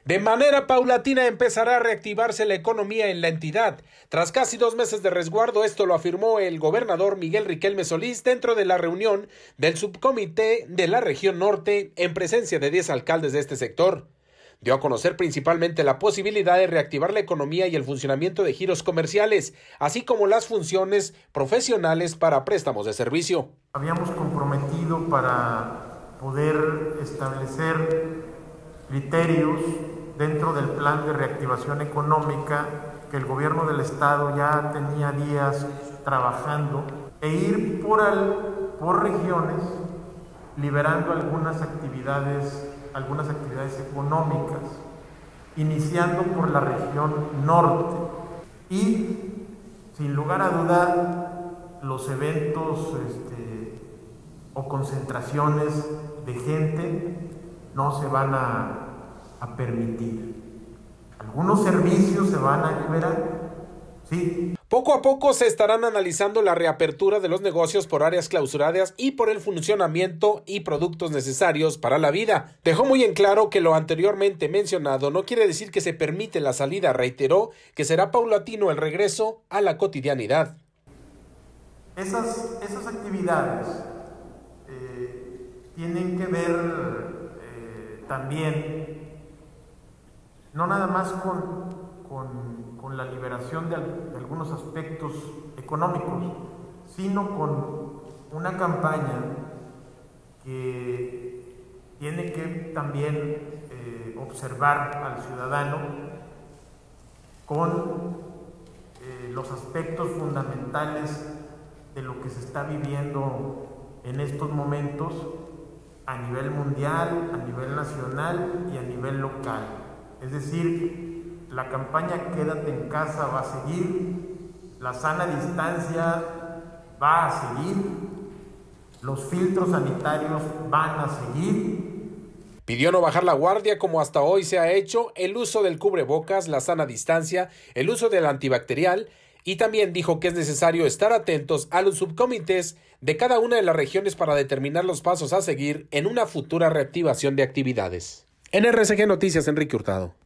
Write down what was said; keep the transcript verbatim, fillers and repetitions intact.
De manera paulatina empezará a reactivarse la economía en la entidad. Tras casi dos meses de resguardo, esto lo afirmó el gobernador Miguel Riquelme Solís dentro de la reunión del subcomité de la región norte en presencia de diez alcaldes de este sector. Dio a conocer principalmente la posibilidad de reactivar la economía y el funcionamiento de giros comerciales, así como las funciones profesionales para préstamos de servicio. Habíamos comprometido para poder establecer criterios dentro del plan de reactivación económica que el gobierno del estado ya tenía días trabajando e ir por, al, por regiones liberando algunas actividades, algunas actividades económicas, iniciando por la región norte y sin lugar a dudar los eventos este, o concentraciones de gente no se van a, a permitir. Algunos servicios se van a liberar, sí. Poco a poco se estarán analizando la reapertura de los negocios por áreas clausuradas y por el funcionamiento y productos necesarios para la vida. Dejó muy en claro que lo anteriormente mencionado no quiere decir que se permite la salida. Reiteró que será paulatino el regreso a la cotidianidad. Esas, esas actividades eh, tienen que ver también, no nada más con, con, con la liberación de, de algunos aspectos económicos, sino con una campaña que tiene que también eh, observar al ciudadano con eh, los aspectos fundamentales de lo que se está viviendo en estos momentos a nivel mundial, a nivel nacional y a nivel local. Es decir, la campaña Quédate en casa va a seguir, la sana distancia va a seguir, los filtros sanitarios van a seguir. Pidió no bajar la guardia como hasta hoy se ha hecho, el uso del cubrebocas, la sana distancia, el uso del antibacterial. Y también dijo que es necesario estar atentos a los subcomités de cada una de las regiones para determinar los pasos a seguir en una futura reactivación de actividades. En R C G Noticias, Enrique Hurtado.